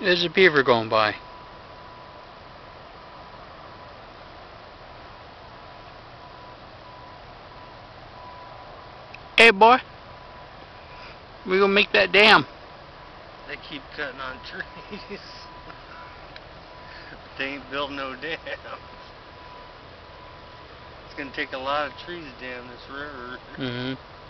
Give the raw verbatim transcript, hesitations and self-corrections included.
There's a beaver going by. Hey boy, we gonna make that dam. They keep cutting on trees. But they ain't building no dam. It's gonna take a lot of trees to dam this river. Mm-hmm.